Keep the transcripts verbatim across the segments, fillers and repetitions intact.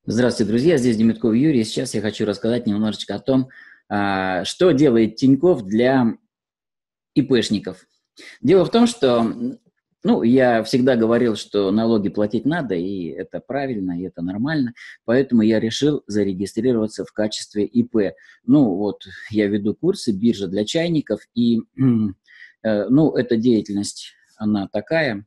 Здравствуйте, друзья! Здесь Демитков Юрий. Сейчас я хочу рассказать немножечко о том, а, что делает Тинькофф для ИПшников. Дело в том, что, ну, я всегда говорил, что налоги платить надо, и это правильно, и это нормально, поэтому я решил зарегистрироваться в качестве ИП. Ну, вот я веду курсы «Биржа для чайников», и, э, ну, эта деятельность, она такая.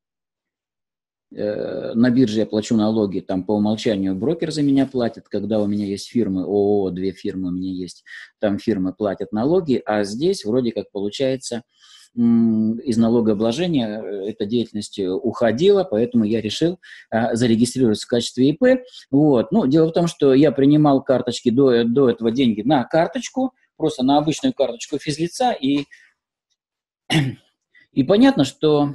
Э, на бирже я плачу налоги, там по умолчанию брокер за меня платит, когда у меня есть фирмы, ООО, две фирмы у меня есть, там фирмы платят налоги, а здесь вроде как получается из налогообложения эта деятельность уходила, поэтому я решил а, зарегистрироваться в качестве ИП. Вот. Ну, дело в том, что я принимал карточки до, до этого деньги на карточку, просто на обычную карточку физлица, и, и понятно, что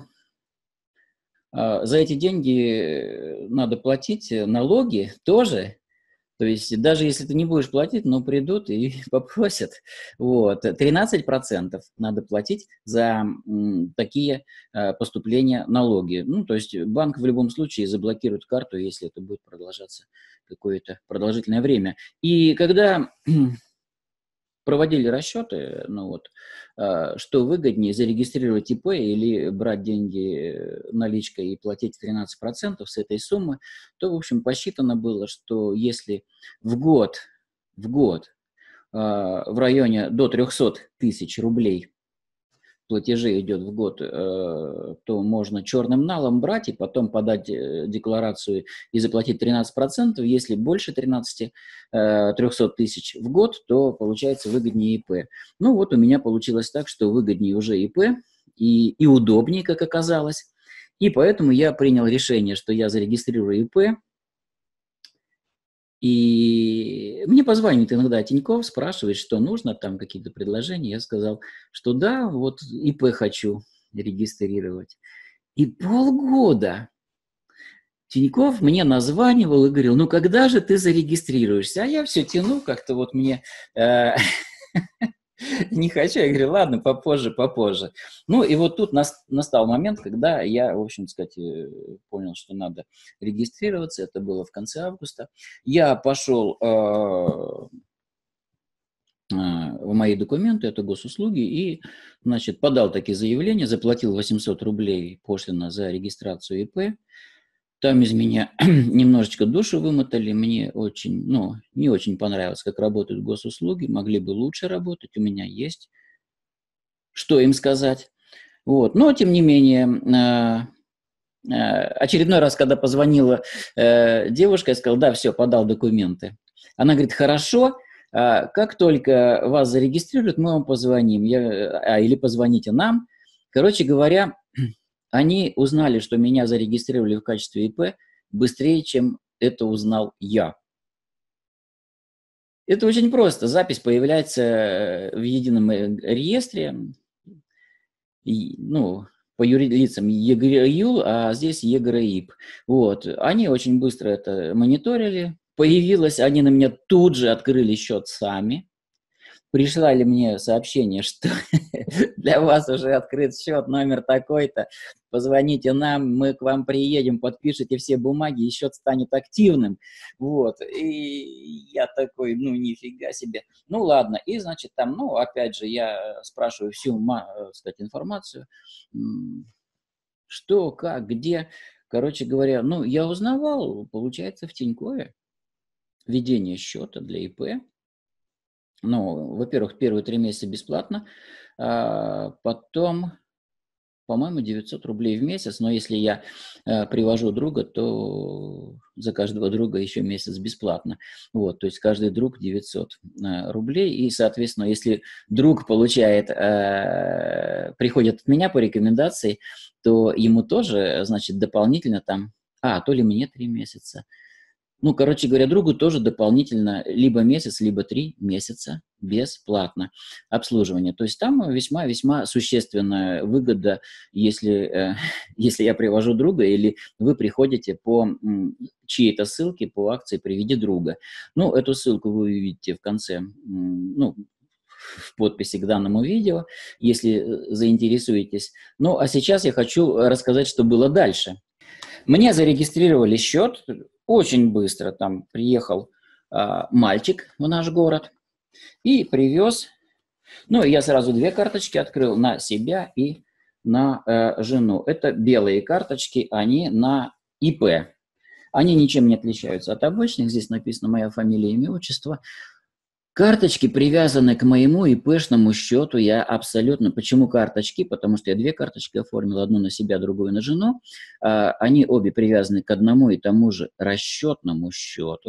за эти деньги надо платить налоги тоже. То есть даже если ты не будешь платить, но придут и попросят. Вот. тринадцать процентов надо платить за м, такие э, поступления налоги. Ну, то есть банк в любом случае заблокирует карту, если это будет продолжаться какое-то продолжительное время. И когда проводили расчеты, ну вот, что выгоднее, зарегистрировать ИП или брать деньги наличкой и платить тринадцать процентов с этой суммы, то, в общем, посчитано было, что если в год, в год в районе до трёхсот тысяч рублей платежей идет в год, то можно черным налом брать и потом подать декларацию и заплатить тринадцать процентов. Если больше тринадцати трёхсот тысяч в год, то получается выгоднее ИП. Ну вот у меня получилось так, что выгоднее уже ИП и, и удобнее, как оказалось. И поэтому я принял решение, что я зарегистрирую ИП. И мне позвонит иногда Тинькофф, спрашивает, что нужно, там какие-то предложения. Я сказал, что да, вот ИП хочу регистрировать. И полгода Тинькофф мне названивал и говорил, ну когда же ты зарегистрируешься? А я все тяну, как-то вот мне... Не хочу, я говорю, ладно, попозже, попозже. Ну и вот тут нас, настал момент, когда я, в общем сказать, понял, что надо регистрироваться. Это было в конце августа. Я пошел э, э, в мои документы, это госуслуги, и, значит, подал такие заявления, заплатил восемьсот рублей пошлина за регистрацию ИП. Там из меня немножечко душу вымотали, мне очень, ну, не очень понравилось, как работают госуслуги, могли бы лучше работать, у меня есть что им сказать. Вот. Но, тем не менее, очередной раз, когда позвонила девушка, я сказал, да, все, подал документы. Она говорит, хорошо, как только вас зарегистрируют, мы вам позвоним, я, а, или позвоните нам. Короче говоря, они узнали, что меня зарегистрировали в качестве ИП быстрее, чем это узнал я. Это очень просто. Запись появляется в едином реестре, и, ну, по юрлицам ЕГРЮЛ, а здесь ЕГРИП. Вот. Они очень быстро это мониторили. Появилось, они на меня тут же открыли счет сами. Прислали мне сообщение, что для вас уже открыт счет, номер такой-то, позвоните нам, мы к вам приедем, подпишите все бумаги, и счет станет активным. Вот, и я такой, ну, нифига себе. Ну, ладно, и, значит, там, ну, опять же, я спрашиваю всю, так сказать, информацию, что, как, где. Короче говоря, ну, я узнавал, получается, в Тинькове ведение счета для ИП. Ну, во-первых, первые три месяца бесплатно, а потом, по-моему, девятьсот рублей в месяц, но если я э, привожу друга, то за каждого друга еще месяц бесплатно. Вот, то есть каждый друг девятьсот э, рублей, и, соответственно, если друг получает, э, приходит от меня по рекомендации, то ему тоже, значит, дополнительно там, а, то ли мне три месяца. Ну, короче говоря, другу тоже дополнительно либо месяц, либо три месяца бесплатно обслуживание. То есть там весьма-весьма существенная выгода, если, э, если я привожу друга или вы приходите по чьей-то ссылке по акции «Приведи друга». Ну, эту ссылку вы увидите в конце, ну, в подписи к данному видео, если заинтересуетесь. Ну, а сейчас я хочу рассказать, что было дальше. Мне зарегистрировали счет, очень быстро там приехал а, мальчик в наш город и привез. Ну, я сразу две карточки открыл на себя и на э, жену. Это белые карточки, они на ИП. Они ничем не отличаются от обычных. Здесь написано моя фамилия, имя, отчество. Карточки привязаны к моему ИПшному счету. Я абсолютно... Почему карточки? Потому что я две карточки оформил. Одну на себя, другую на жену. А, они обе привязаны к одному и тому же расчетному счету.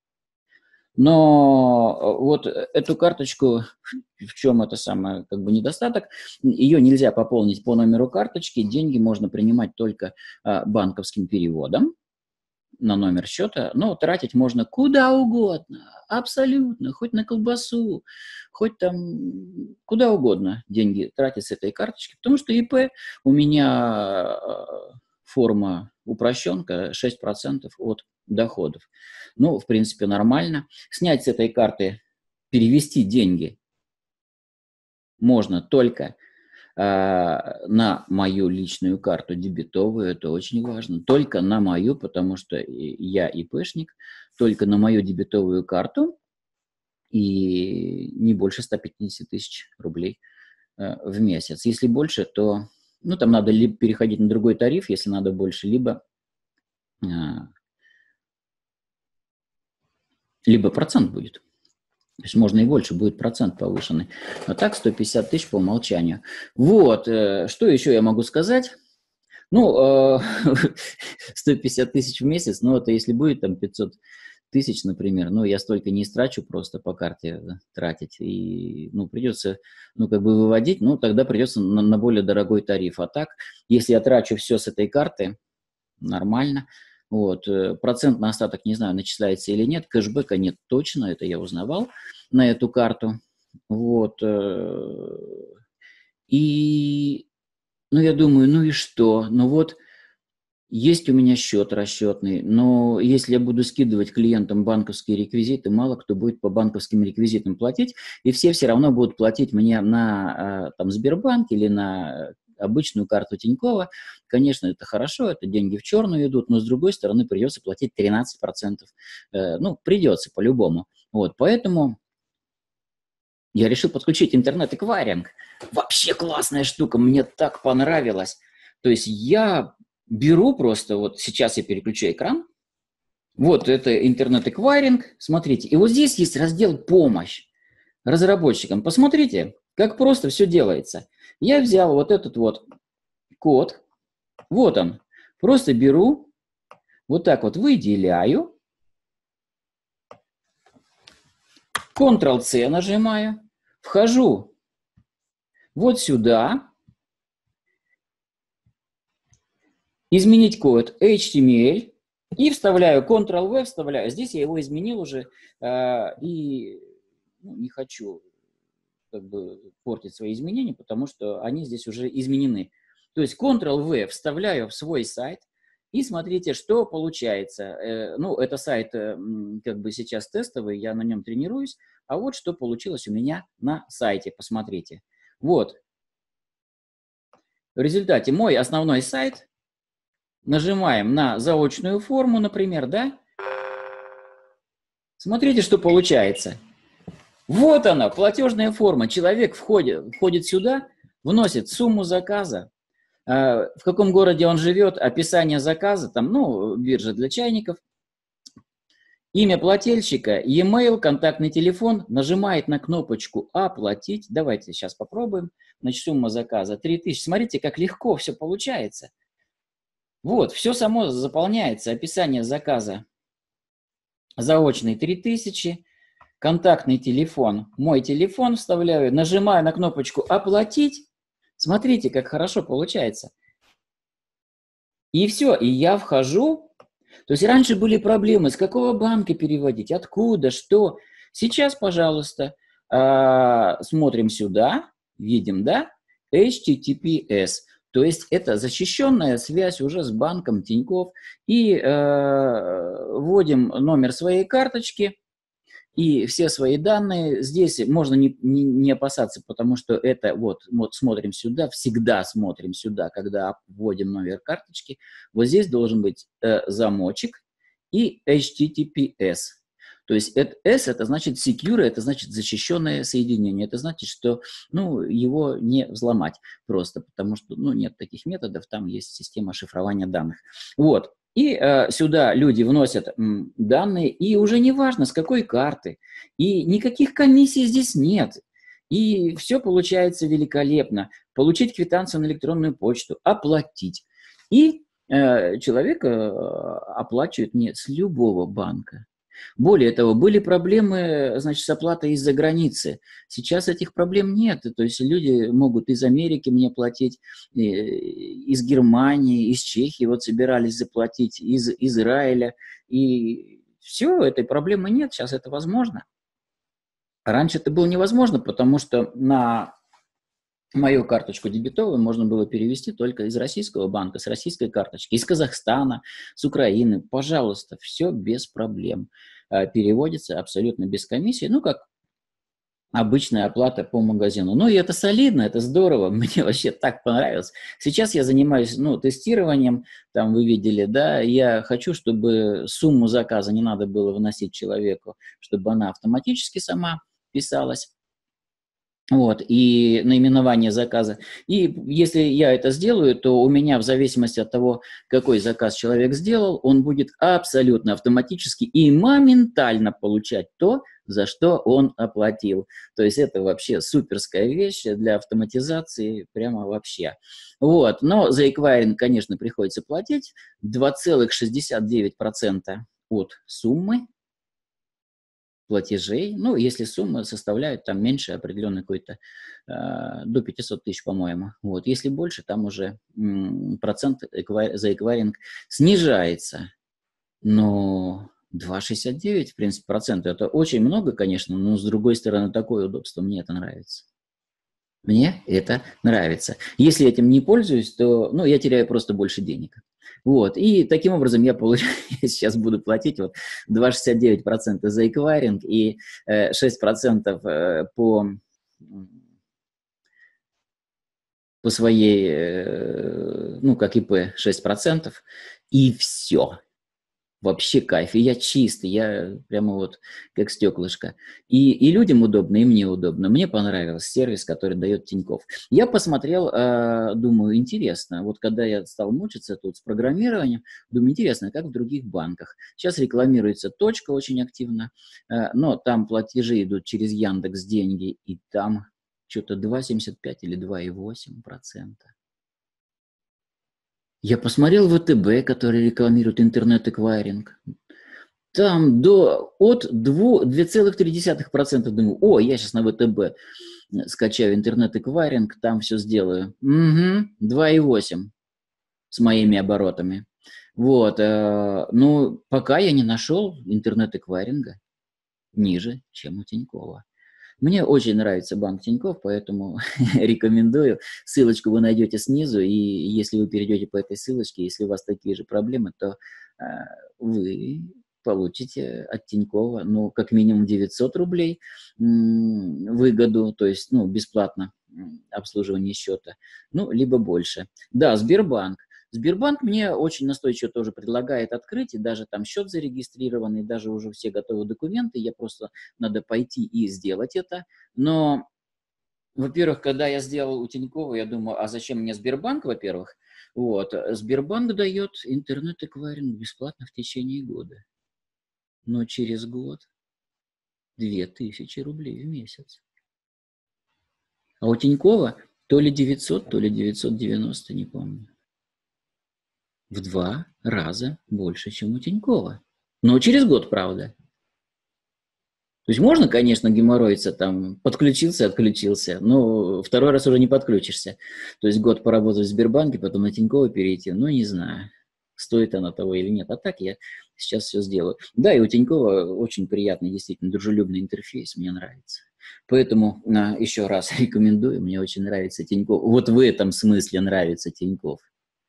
Но вот эту карточку, в чем это самое как бы недостаток, ее нельзя пополнить по номеру карточки. Деньги можно принимать только а, банковским переводом на номер счета, но тратить можно куда угодно, абсолютно, хоть на колбасу, хоть там куда угодно деньги тратить с этой карточки, потому что ИП у меня форма упрощенка шесть процентов от доходов. Ну, в принципе, нормально. Снять с этой карты, перевести деньги можно только на мою личную карту дебетовую, это очень важно, только на мою, потому что я ИПшник, только на мою дебетовую карту и не больше ста пятидесяти тысяч рублей в месяц. Если больше, то ну, там надо либо переходить на другой тариф, если надо больше, либо, либо процент будет. То есть можно и больше, будет процент повышенный. А так сто пятьдесят тысяч по умолчанию. Вот, что еще я могу сказать? Ну, сто пятьдесят тысяч в месяц, ну, это если будет там пятьсот тысяч, например, ну, я столько не истрачу просто по карте тратить. И, ну, придется, ну, как бы выводить, ну, тогда придется на, на более дорогой тариф. А так, если я трачу все с этой карты, нормально. Вот. Процент на остаток, не знаю, начисляется или нет. Кэшбэка нет точно, это я узнавал на эту карту. Вот. И, ну, я думаю, ну и что? Ну вот, есть у меня счет расчетный, но если я буду скидывать клиентам банковские реквизиты, мало кто будет по банковским реквизитам платить, и все все равно будут платить мне на там, Сбербанк или на обычную карту Тинькова. Конечно, это хорошо, это деньги в черную идут, но с другой стороны придется платить тринадцать процентов. Э, ну, придется по-любому. Вот, поэтому я решил подключить интернет-эквайринг. Вообще классная штука, мне так понравилось. То есть я беру просто, вот сейчас я переключу экран, вот это интернет-эквайринг, смотрите, и вот здесь есть раздел «Помощь разработчикам». Посмотрите, как просто все делается. Я взял вот этот вот код, вот он, просто беру, вот так вот выделяю, контрол-C нажимаю, вхожу вот сюда, изменить код эйч ти эм эль и вставляю контрол-V, вставляю. Здесь я его изменил уже э, и ну, не хочу как бы портить свои изменения, потому что они здесь уже изменены. То есть контрол-V вставляю в свой сайт и смотрите, что получается. Э, ну, это сайт э, как бы сейчас тестовый, я на нем тренируюсь, а вот что получилось у меня на сайте, посмотрите. Вот. В результате мой основной сайт. Нажимаем на заочную форму, например, да? Смотрите, что получается. Вот она, платежная форма. Человек входит, входит сюда, вносит сумму заказа, э, в каком городе он живет, описание заказа, там, ну, биржа для чайников, имя плательщика, e-mail, контактный телефон, нажимает на кнопочку «Оплатить». Давайте сейчас попробуем. Значит, сумма заказа три тысячи. Смотрите, как легко все получается. Вот, все само заполняется, описание заказа. Заочный три тысячи, контактный телефон, мой телефон вставляю, нажимаю на кнопочку «Оплатить». Смотрите, как хорошо получается. И все, и я вхожу. То есть раньше были проблемы, с какого банка переводить, откуда, что. Сейчас, пожалуйста, смотрим сюда, видим, да, эйч ти ти пи эс. То есть это защищенная связь уже с банком Тинькофф. И э, вводим номер своей карточки и все свои данные. Здесь можно не, не, не опасаться, потому что это вот, вот смотрим сюда, всегда смотрим сюда, когда вводим номер карточки. Вот здесь должен быть э, замочек и эйч ти ти пи эс. То есть S это значит secure, это значит защищенное соединение. Это значит, что ну, его не взломать просто, потому что ну, нет таких методов, там есть система шифрования данных. Вот. И э, сюда люди вносят м, данные, и уже не важно, с какой карты. И никаких комиссий здесь нет. И все получается великолепно. Получить квитанцию на электронную почту, оплатить. И э, человек э, оплачивает не с любого банка. Более того, были проблемы, значит, с оплатой из-за границы. Сейчас этих проблем нет. То есть люди могут из Америки мне платить, из Германии, из Чехии, вот собирались заплатить, из Израиля. И все, этой проблемы нет. Сейчас это возможно. Раньше это было невозможно, потому что на мою карточку дебетовую можно было перевести только из российского банка, с российской карточки, из Казахстана, с Украины. Пожалуйста, все без проблем. Переводится абсолютно без комиссии, ну, как обычная оплата по магазину. Ну, и это солидно, это здорово, мне вообще так понравилось. Сейчас я занимаюсь, ну, тестированием, там вы видели, да, я хочу, чтобы сумму заказа не надо было вносить человеку, чтобы она автоматически сама писалась. Вот, и наименование заказа. И если я это сделаю, то у меня в зависимости от того, какой заказ человек сделал, он будет абсолютно автоматически и моментально получать то, за что он оплатил. То есть это вообще суперская вещь для автоматизации, прямо вообще. Вот, но за эквайринг, конечно, приходится платить два целых шестьдесят девять сотых процента от суммы платежей, ну, если сумма составляет там меньше определенной какой-то, э, до пятисот тысяч, по-моему. Вот. Если больше, там уже м, процент эквай, за эквайринг снижается. Но два целых шестьдесят девять сотых, в принципе, процента, это очень много, конечно, но с другой стороны, такое удобство, мне это нравится. Мне это нравится. Если этим не пользуюсь, то, ну, я теряю просто больше денег. Вот, и таким образом я получаю, сейчас буду платить вот два целых шестьдесят девять сотых процента за эквайринг и э, шесть процентов э, по, по своей, э, ну, как ИП, шесть процентов, и все. Вообще кайф, и я чистый, я прямо вот как стеклышко. И, и людям удобно, и мне удобно. Мне понравился сервис, который дает Тинькофф. Я посмотрел, э, думаю, интересно. Вот когда я стал мучиться тут с программированием, думаю, интересно, как в других банках. Сейчас рекламируется точка очень активно, э, но там платежи идут через Яндекс Деньги, и там что-то два целых семьдесят пять или два целых восемь процента. Я посмотрел ВТБ, который рекламирует интернет-эквайринг. Там до, от двух целых три десятых процента думаю, о, я сейчас на ВТБ скачаю интернет-эквайринг, там все сделаю. Угу, два целых восемь с моими оборотами. Вот, э, ну, пока я не нашел интернет-эквайринга ниже, чем у Тинькова. Мне очень нравится банк Тинькофф, поэтому рекомендую. Ссылочку вы найдете снизу, и если вы перейдете по этой ссылочке, если у вас такие же проблемы, то э, вы получите от Тинькова, ну, как минимум девятьсот рублей м, выгоду, то есть, ну, бесплатно обслуживание счета, ну, либо больше. Да, Сбербанк. Сбербанк мне очень настойчиво тоже предлагает открыть, и даже там счет зарегистрированный, даже уже все готовы документы, я просто надо пойти и сделать это. Но, во-первых, когда я сделал у Тинькова, я думаю, а зачем мне Сбербанк, во-первых? Вот, Сбербанк дает интернет-эквайринг бесплатно в течение года, но через год две тысячи рублей в месяц. А у Тинькова то ли девятьсот, то ли девятьсот девяносто, не помню. В два раза больше, чем у Тинькова. Но через год, правда. То есть можно, конечно, геморроиться, там, подключился, отключился, но второй раз уже не подключишься. То есть год поработать в Сбербанке, потом на Тинькова перейти, ну, не знаю, стоит оно того или нет. А так я сейчас все сделаю. Да, и у Тинькова очень приятный, действительно, дружелюбный интерфейс, мне нравится. Поэтому на, еще раз рекомендую, мне очень нравится Тиньков. Вот в этом смысле нравится Тиньков.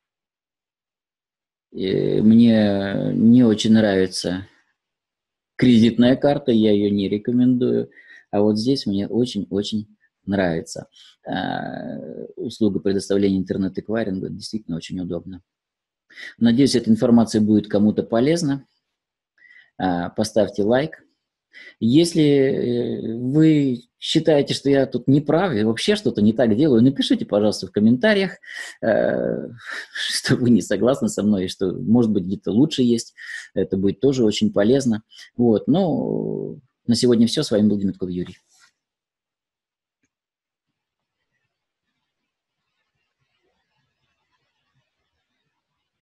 И мне не очень нравится кредитная карта, я ее не рекомендую. А вот здесь мне очень-очень нравится. А, услуга предоставления интернет-эквайринга действительно очень удобна. Надеюсь, эта информация будет кому-то полезна. поставьте лайк. Если вы считаете, что я тут не прав и вообще что-то не так делаю, напишите, пожалуйста, в комментариях, что вы не согласны со мной, и что, может быть, где-то лучше есть. Это будет тоже очень полезно. Вот. Ну, на сегодня все. С вами был Демитков Юрий.